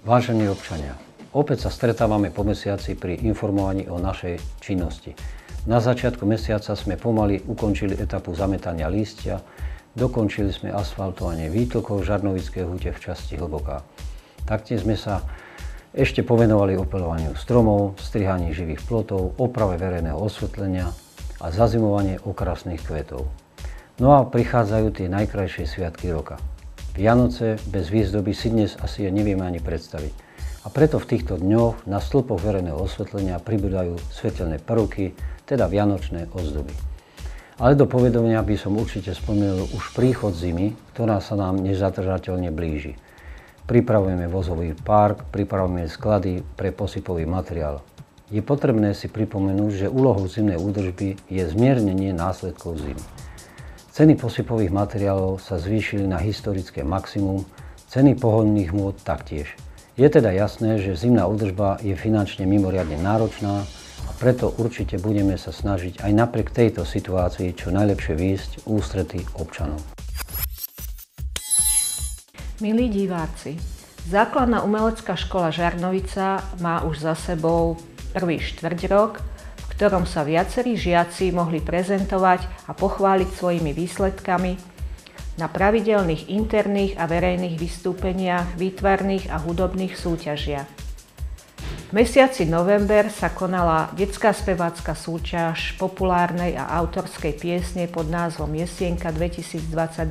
Vážení občania, opäť sa stretávame po mesiaci pri informovaní o našej činnosti. Na začiatku mesiaca sme pomaly ukončili etapu zametania lístia, dokončili sme asfaltovanie výtlkov Žarnovickej hute v časti Hlboká. Taktiež sme sa ešte povenovali opeľovaniu stromov, strihaní živých plotov, oprave verejného osvetlenia a zazimovanie okrasných kvetov. No a prichádzajú tie najkrajšie sviatky roka. Vianoce bez výzdoby si dnes asi nevieme ani predstaviť. A preto v týchto dňoch na stĺpoch verejného osvetlenia pribúdajú svetelné prvky, teda vianočné ozdoby. Ale do povedomia by som určite spomenul už príchod zimy, ktorá sa nám nezadržateľne blíži. Pripravujeme vozový park, pripravujeme sklady pre posypový materiál. Je potrebné si pripomenúť, že úlohou zimnej údržby je zmiernenie následkov zimy. Ceny posypových materiálov sa zvýšili na historické maximum, ceny pohonných hmôt taktiež. Je teda jasné, že zimná údržba je finančne mimoriadne náročná a preto určite budeme sa snažiť aj napriek tejto situácii čo najlepšie výjsť v ústrety občanov. Milí diváci, Základná umelecká škola Žarnovica má už za sebou prvý štvrťrok, v ktorom sa viacerí žiaci mohli prezentovať a pochváliť svojimi výsledkami na pravidelných interných a verejných vystúpeniach, výtvarných a hudobných súťažiach. V mesiaci november sa konala detská spevácka súťaž populárnej a autorskej piesne pod názvom Jesienka 2022.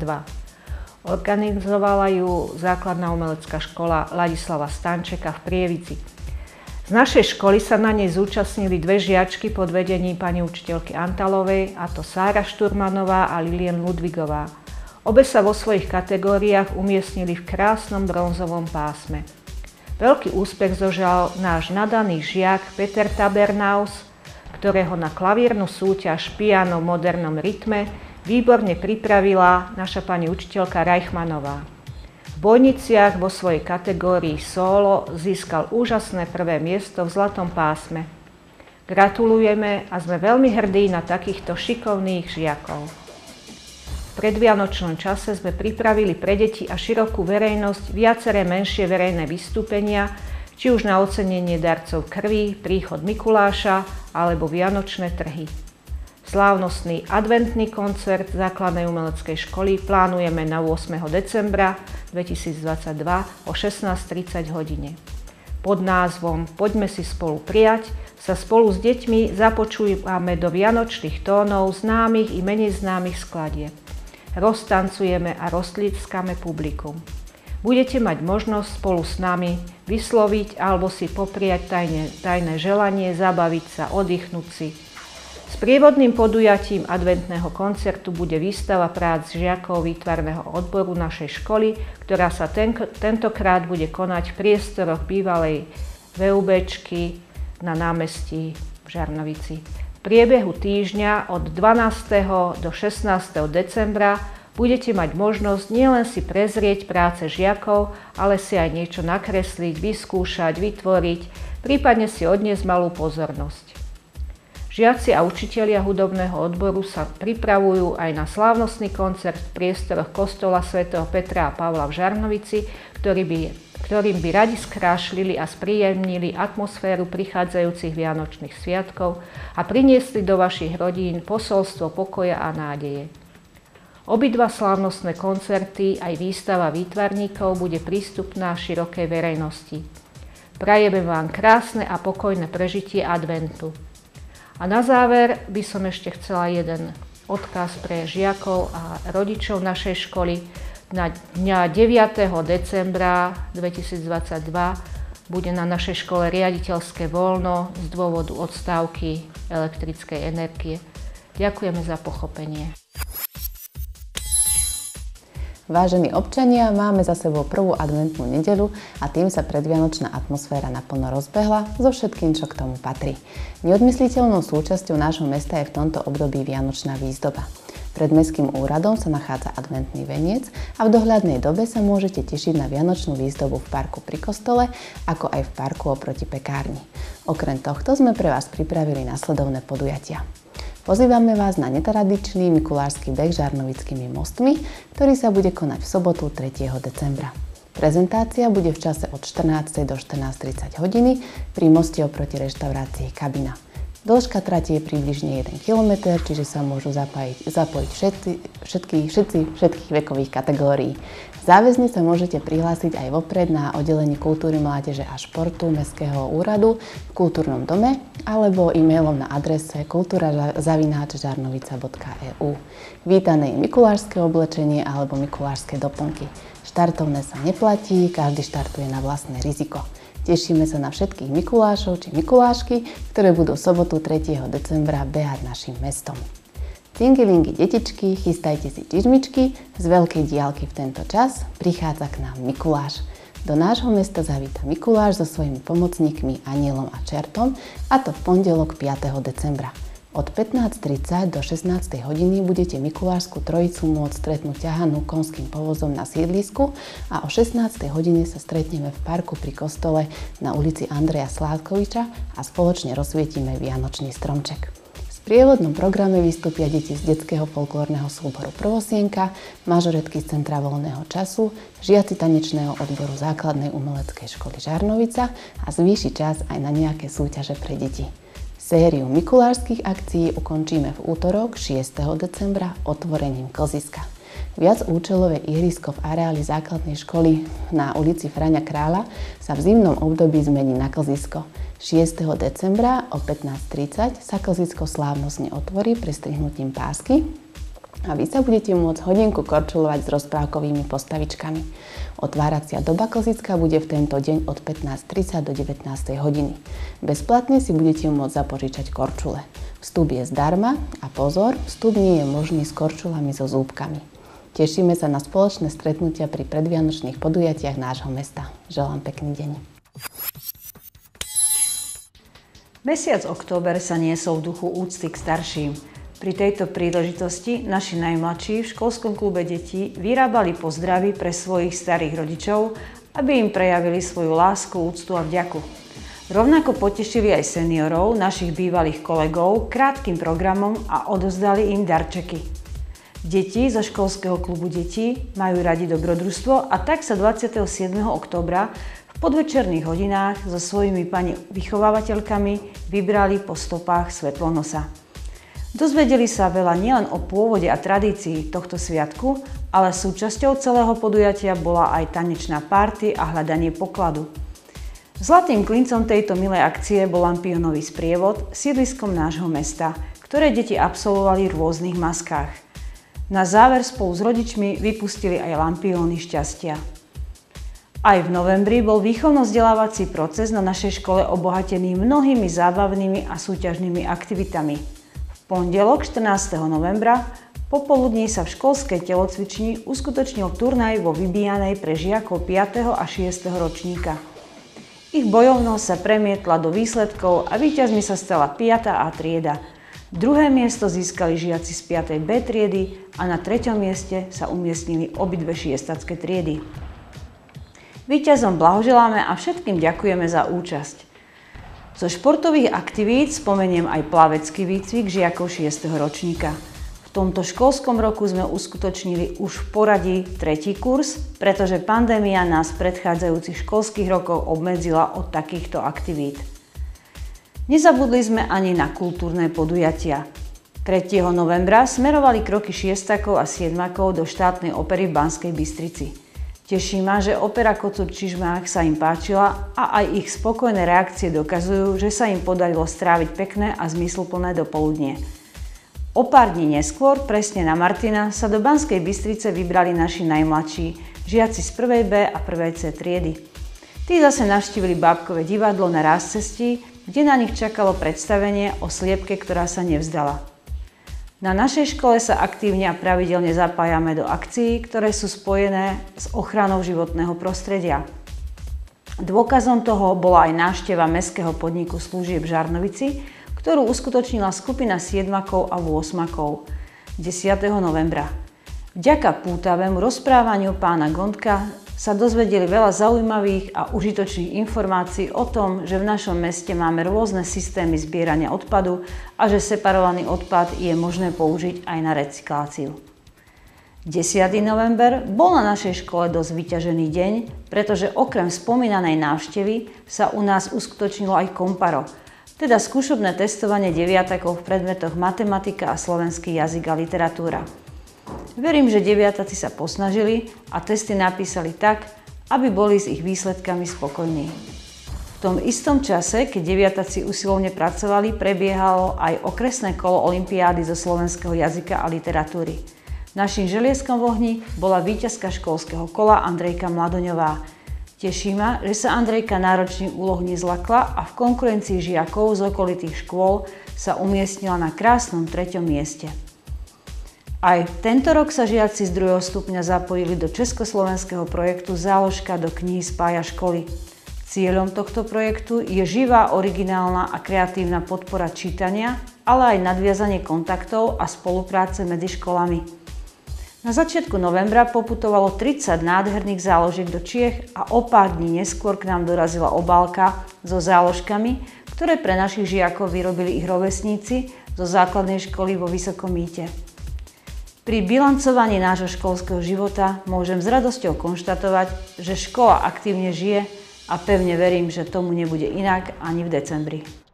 Organizovala ju Základná umelecká škola Ladislava Stančeka v Prievidzi. Z našej školy sa na nej zúčastnili dve žiačky pod vedením pani učiteľky Antalovej, a to Sára Šturmanová a Lilien Ludvigová. Obe sa vo svojich kategóriách umiestnili v krásnom bronzovom pásme. Veľký úspech zožal náš nadaný žiak Peter Tabernaus, ktorého na klavírnu súťaž Piano v modernom rytme výborne pripravila naša pani učiteľka Reichmanová. V Bojniciach vo svojej kategórii solo získal úžasné prvé miesto v zlatom pásme. Gratulujeme a sme veľmi hrdí na takýchto šikovných žiakov. V predvianočnom čase sme pripravili pre deti a širokú verejnosť viaceré menšie verejné vystúpenia, či už na ocenenie darcov krvi, príchod Mikuláša alebo vianočné trhy. Slávnostný adventný koncert Základnej umeleckej školy plánujeme na 8. decembra 2022 o 16:30 hodine. Pod názvom Poďme si spolu prijať sa spolu s deťmi započúvame do vianočných tónov známych i menej známych skladieb. Roztancujeme a roztlieskame publikum. Budete mať možnosť spolu s nami vysloviť alebo si popriať tajné želanie, zabaviť sa, oddychnúť si. Sprievodným podujatím adventného koncertu bude výstava prác žiakov výtvarného odboru našej školy, ktorá sa tentokrát bude konať v priestoroch bývalej VUBčky na námestí v Žarnovici. V priebehu týždňa od 12. do 16. decembra budete mať možnosť nielen si prezrieť práce žiakov, ale si aj niečo nakresliť, vyskúšať, vytvoriť, prípadne si odniesť malú pozornosť. Žiaci a učitelia hudobného odboru sa pripravujú aj na slávnostný koncert v priestoroch kostola svätého Petra a Pavla v Žarnovici, ktorým by radi skrášlili a spríjemnili atmosféru prichádzajúcich vianočných sviatkov a priniesli do vašich rodín posolstvo pokoja a nádeje. Obidva slávnostné koncerty aj výstava výtvarníkov bude prístupná širokej verejnosti. Prajeme vám krásne a pokojné prežitie adventu. A na záver by som ešte chcela jeden odkaz pre žiakov a rodičov našej školy. Na dňa 9. decembra 2022 bude na našej škole riaditeľské voľno z dôvodu odstávky elektrickej energie. Ďakujeme za pochopenie. Vážení občania, máme za sebou prvú adventnú nedeľu a tým sa predvianočná atmosféra naplno rozbehla so všetkým, čo k tomu patrí. Neodmysliteľnou súčasťou nášho mesta je v tomto období vianočná výzdoba. Pred mestským úradom sa nachádza adventný veniec a v dohľadnej dobe sa môžete tešiť na vianočnú výzdobu v parku pri kostole, ako aj v parku oproti pekárni. Okrem tohto sme pre vás pripravili nasledovné podujatia. Pozývame vás na netradičný mikulášsky beh Žarnovickými mostmi, ktorý sa bude konať v sobotu 3. decembra. Prezentácia bude v čase od 14. do 14:30 hodiny pri moste oproti reštaurácii Kabina. Dĺžka trati je približne 1 km, čiže sa môžu zapojiť všetkých vekových kategórií. Záväzne sa môžete prihlásiť aj vopred na oddelení kultúry, mládeže a športu Mestského úradu v Kultúrnom dome alebo e-mailom na adrese kultura@žarnovica.eu. Vítané je mikulášske oblečenie alebo mikulášske doplnky. Štartovné sa neplatí, každý štartuje na vlastné riziko. Tešíme sa na všetkých Mikulášov či Mikulášky, ktoré budú v sobotu 3. decembra behať našim mestom. Cingilingy, detičky, chystajte si čižmičky, z veľkej diaľky v tento čas prichádza k nám Mikuláš. Do nášho mesta zavíta Mikuláš so svojimi pomocníkmi, anielom a čertom, a to v pondelok 5. decembra. Od 15:30 do 16. hodiny budete Mikulášsku trojicu môcť stretnúť ťahanú konským povozom na sídlisku a o 16. hodine sa stretneme v parku pri kostole na ulici Andreja Sládkoviča a spoločne rozsvietime vianočný stromček. V sprievodnom programe vystúpia deti z detského folklórneho súboru Prvosienka, mažoretky z Centra voľného času, žiaci tanečného odboru základnej umeleckej školy Žarnovica a zvýši čas aj na nejaké súťaže pre deti. Sériu mikulášskych akcií ukončíme v útorok 6. decembra otvorením klziska. Viacúčelové ihrisko v areáli základnej školy na ulici Fraňa Kráľa sa v zimnom období zmení na klzisko. 6. decembra o 15:30 sa klzisko slávnostne otvorí prestrihnutím pásky a vy sa budete môcť hodinku korčulovať s rozprávkovými postavičkami. Otváracia doba klziska bude v tento deň od 15:30 do 19. hodiny. Bezplatne si budete môcť zapožičať korčule. Vstup je zdarma a pozor, vstup nie je možný s korčulami so zúbkami. Tešíme sa na spoločné stretnutia pri predvianočných podujatiach nášho mesta. Želám pekný deň. Mesiac október sa niesol v duchu úcty k starším. Pri tejto príležitosti naši najmladší v školskom klube detí vyrábali pozdravy pre svojich starých rodičov, aby im prejavili svoju lásku, úctu a vďaku. Rovnako potešili aj seniorov, našich bývalých kolegov, krátkym programom a odovzdali im darčeky. Deti zo školského klubu detí majú radi dobrodružstvo a tak sa 27. októbra v podvečerných hodinách so svojimi pani vychovávateľkami vybrali po stopách Svetlonosa. Dozvedeli sa veľa nielen o pôvode a tradícii tohto sviatku, ale súčasťou celého podujatia bola aj tanečná party a hľadanie pokladu. Zlatým klincom tejto milej akcie bol lampiónový sprievod sídliskom nášho mesta, ktoré deti absolvovali v rôznych maskách. Na záver spolu s rodičmi vypustili aj lampióny šťastia. Aj v novembri bol výchovno-vzdelávací proces na našej škole obohatený mnohými zábavnými a súťažnými aktivitami. V pondelok 14. novembra popoludní sa v školskej telocvični uskutočnil turnaj vo vybíjanej pre žiakov 5. a 6. ročníka. Ich bojovnosť sa premietla do výsledkov a víťazmi sa stala 5. A trieda. Druhé miesto získali žiaci z 5. B triedy a na 3. mieste sa umiestnili obidve šiestacké triedy. Víťazom blahoželáme a všetkým ďakujeme za účasť. Zo športových aktivít spomeniem aj plavecký výcvik žiakov 6. ročníka. V tomto školskom roku sme uskutočnili už v poradí 3. kurz, pretože pandémia nás v predchádzajúcich školských rokov obmedzila od takýchto aktivít. Nezabudli sme ani na kultúrne podujatia. 3. novembra smerovali kroky šiestakov a siedmakov do štátnej opery v Banskej Bystrici. Teší ma, že opera Kocúr Čižmák sa im páčila a aj ich spokojné reakcie dokazujú, že sa im podarilo stráviť pekné a zmysluplné dopoludnie. O pár dní neskôr, presne na Martina, sa do Banskej Bystrice vybrali naši najmladší, žiaci z 1. B a 1. C triedy. Tí zase navštívili bábkové divadlo na Rázcestí, kde na nich čakalo predstavenie o sliepke, ktorá sa nevzdala. Na našej škole sa aktívne a pravidelne zapájame do akcií, ktoré sú spojené s ochranou životného prostredia. Dôkazom toho bola aj návšteva Mestského podniku služieb v Žarnovici, ktorú uskutočnila skupina 7-makov a 8-makov 10. novembra. Vďaka pútavému rozprávaniu pána Gondka sa dozvedeli veľa zaujímavých a užitočných informácií o tom, že v našom meste máme rôzne systémy zbierania odpadu a že separovaný odpad je možné použiť aj na recykláciu. 10. november bol na našej škole dosť vyťažený deň, pretože okrem spomínanej návštevy sa u nás uskutočnilo aj komparo, teda skúšobné testovanie deviatakov v predmetoch matematika a slovenský jazyk a literatúra. Verím, že deviatáci sa posnažili a testy napísali tak, aby boli s ich výsledkami spokojní. V tom istom čase, keď deviatáci usilovne pracovali, prebiehalo aj okresné kolo olympiády zo slovenského jazyka a literatúry. Naším želiezkom v ohni bola víťazka školského kola Andrejka Mladoňová. Teší ma, že sa Andrejka náročných úloh nezlakla a v konkurencii žiakov z okolitých škôl sa umiestnila na krásnom 3. mieste. Aj tento rok sa žiaci z 2. stupňa zapojili do československého projektu Záložka do knihy spája školy. Cieľom tohto projektu je živá, originálna a kreatívna podpora čítania, ale aj nadviazanie kontaktov a spolupráce medzi školami. Na začiatku novembra poputovalo 30 nádherných záložiek do Čiech a o pár dní neskôr k nám dorazila obálka so záložkami, ktoré pre našich žiakov vyrobili ich rovesníci zo základnej školy vo Vysokom Mýte. Pri bilancovaní nášho školského života môžem s radosťou konštatovať, že škola aktívne žije a pevne verím, že tomu nebude inak ani v decembri.